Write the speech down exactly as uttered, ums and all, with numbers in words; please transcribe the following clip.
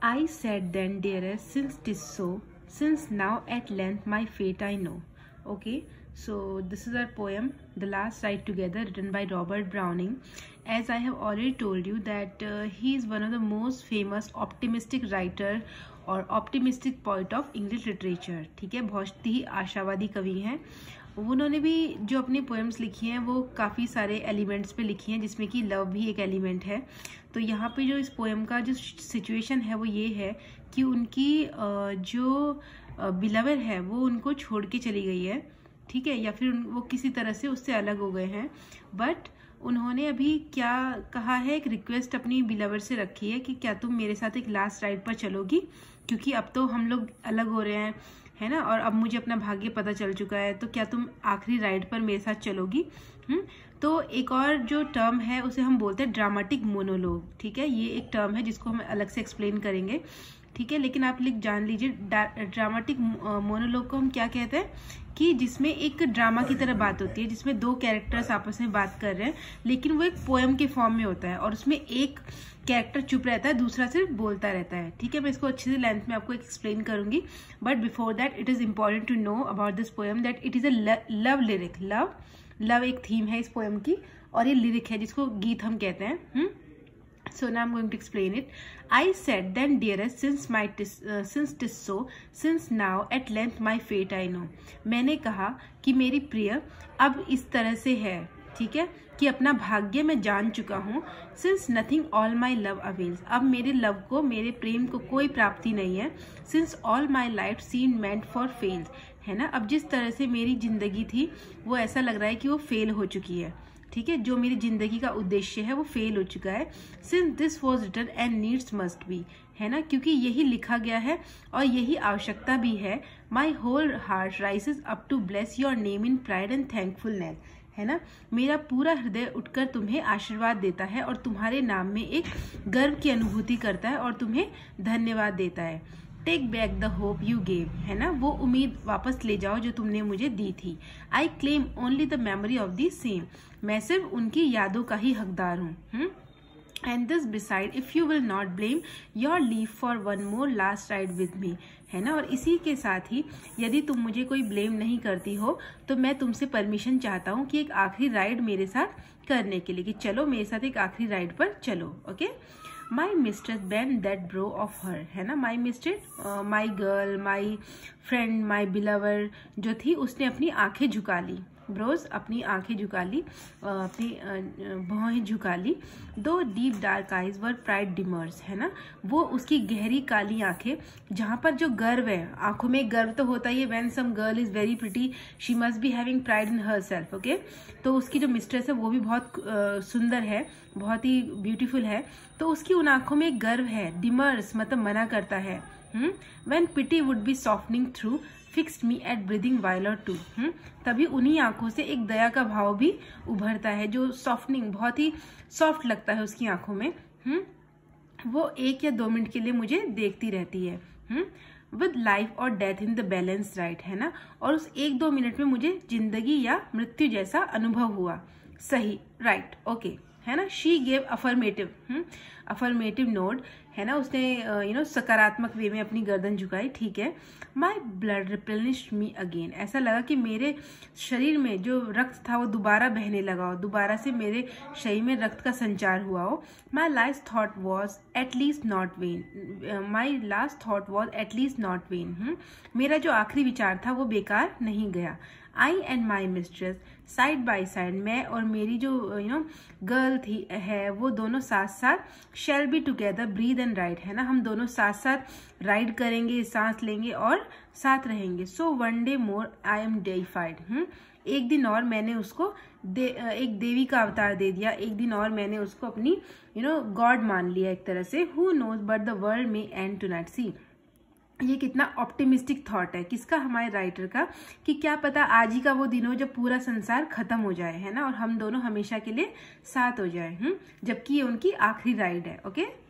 I said then, dearest, since 'tis so, since now at length my fate I know. Okay, so this is our poem, The Last Ride Together, written by Robert Browning. As I have already told you that uh, he is one of the most famous optimistic writer और optimistic poet of English literature. ठीक है, बहुत ही आशावादी कवि हैं. उन्होंने भी जो अपनी पोएम्स लिखी हैं वो काफ़ी सारे एलिमेंट्स पे लिखी हैं, जिसमें कि लव भी एक एलिमेंट है. तो यहाँ पे जो इस पोएम का जो सिचुएशन है वो ये है कि उनकी जो बिलवर है वो उनको छोड़ के चली गई है, ठीक है, या फिर वो किसी तरह से उससे अलग हो गए हैं. बट उन्होंने अभी क्या कहा है, एक रिक्वेस्ट अपनी बिलवर से रखी है कि क्या तुम मेरे साथ एक लास्ट राइड पर चलोगी, क्योंकि अब तो हम लोग अलग हो रहे हैं, है ना, और अब मुझे अपना भाग्य पता चल चुका है, तो क्या तुम आखिरी राइड पर मेरे साथ चलोगी. हम्म तो एक और जो टर्म है उसे हम बोलते हैं ड्रामेटिक मोनोलॉग. ठीक है, ये एक टर्म है जिसको हम अलग से एक्सप्लेन करेंगे. ठीक है, लेकिन आप लिख जान लीजिए, ड्रामेटिक मोनोलॉग को हम क्या कहते हैं कि जिसमें एक ड्रामा की तरह बात होती है, जिसमें दो कैरेक्टर्स आपस में बात कर रहे हैं, लेकिन वो एक पोएम के फॉर्म में होता है और उसमें एक कैरेक्टर चुप रहता है, दूसरा सिर्फ बोलता रहता है. ठीक है, मैं इसको अच्छे से लेंथ में आपको एक्सप्लेन करूंगी. But before that it is important to know about this poem that it is a love lyric. Love love एक थीम है इस पोएम की, और ये लिरिक है जिसको गीत हम कहते हैं. हम्म So now I'm going to explain it. I said then, dearest, since my tis, uh, since 'tis so, since now at length my fate I know. मैंने कहा कि मेरी प्रिय अब इस तरह से है, ठीक है, कि अपना भाग्य मैं जान चुका हूँ. Since nothing all my love avails. अब मेरे लव को, मेरे प्रेम को कोई प्राप्ति नहीं है. Since all my life seemed meant for fails. है ना, अब जिस तरह से मेरी जिंदगी थी वो ऐसा लग रहा है कि वो फेल हो चुकी है. ठीक है, जो मेरी जिंदगी का उद्देश्य है वो फेल हो चुका है. Since this was written and needs must be, है ना, क्योंकि यही लिखा गया है और यही आवश्यकता भी है. My whole heart rises up to bless your name in pride and thankfulness. है ना, मेरा पूरा हृदय उठकर तुम्हें आशीर्वाद देता है और तुम्हारे नाम में एक गर्व की अनुभूति करता है और तुम्हें धन्यवाद देता है. Take back the hope you gave, है ना, वो उम्मीद वापस ले जाओ जो तुमने मुझे दी थी. I claim only the memory of the same. मैं सिर्फ उनकी यादों का ही हकदार हूँ. And this beside if you will not blame your leave for one more last ride with me. है ना, और इसी के साथ ही यदि तुम मुझे कोई ब्लेम नहीं करती हो तो मैं तुमसे परमिशन चाहता हूँ कि एक आखिरी राइड मेरे साथ करने के लिए, कि चलो मेरे साथ एक आखिरी राइड पर चलो. Okay, my mistress bent that brow of her. है ना, my mistress, my girl, my friend, my beloved जो थी उसने अपनी आंखें झुका ली. ब्रोज अपनी आंखें झुका ली, अपनी भौहें झुका ली. दो deep dark eyes where pride demurs. है ना, वो उसकी गहरी काली आंखें जहाँ पर जो गर्व है, आंखों में गर्व तो होता ही है. When some girl is very pretty she must be having pride in herself. Okay, तो उसकी जो मिस्ट्रेस है वो भी बहुत uh, सुंदर है, बहुत ही ब्यूटीफुल है, तो उसकी उन आंखों में गर्व है. डिमर्स मतलब मना करता है. When pity would be softening through fixed me at breathing while or two. तभी उन्हीं आंखों से एक दया का भाव भी उभरता है, जो सॉफ्टनिंग, बहुत ही सॉफ्ट लगता है उसकी आंखों में. हुँ? वो एक या दो मिनट के लिए मुझे देखती रहती है, with life or death in the balance right. है ना, और उस एक दो मिनट में मुझे जिंदगी या मृत्यु जैसा अनुभव हुआ. सही, राइट, ओके, है ना. She gave affirmative, affirmative nod, है ना, उसने यू नो सकारात्मक वे में अपनी गर्दन झुकाई. ठीक है. My blood replenished me again. ऐसा लगा कि मेरे शरीर में जो रक्त था वो दोबारा बहने लगा हो, दोबारा से मेरे शरीर में रक्त का संचार हुआ हो. My last thought was at least not vain. My last thought was at least not vain. मेरा जो आखिरी विचार था वो बेकार नहीं गया. I and my mistress side by side. मैं और मेरी जो यू नो गर्ल थी है वो दोनों साथ साथ shall be together breathe and ride. है ना, हम दोनों साथ साथ राइड करेंगे, सांस लेंगे और साथ रहेंगे. So one day more I am deified. एक दिन और मैंने उसको दे, एक देवी का अवतार दे दिया. एक दिन और मैंने उसको अपनी यू नो गॉड मान लिया एक तरह से. Who knows but the world may end tonight. See, ये कितना ऑप्टिमिस्टिक थॉट है किसका, हमारे राइटर का, कि क्या पता आज ही का वो दिन हो जब पूरा संसार खत्म हो जाए, है ना, और हम दोनों हमेशा के लिए साथ हो जाए. हम्म जबकि ये उनकी आखिरी राइड है. ओके.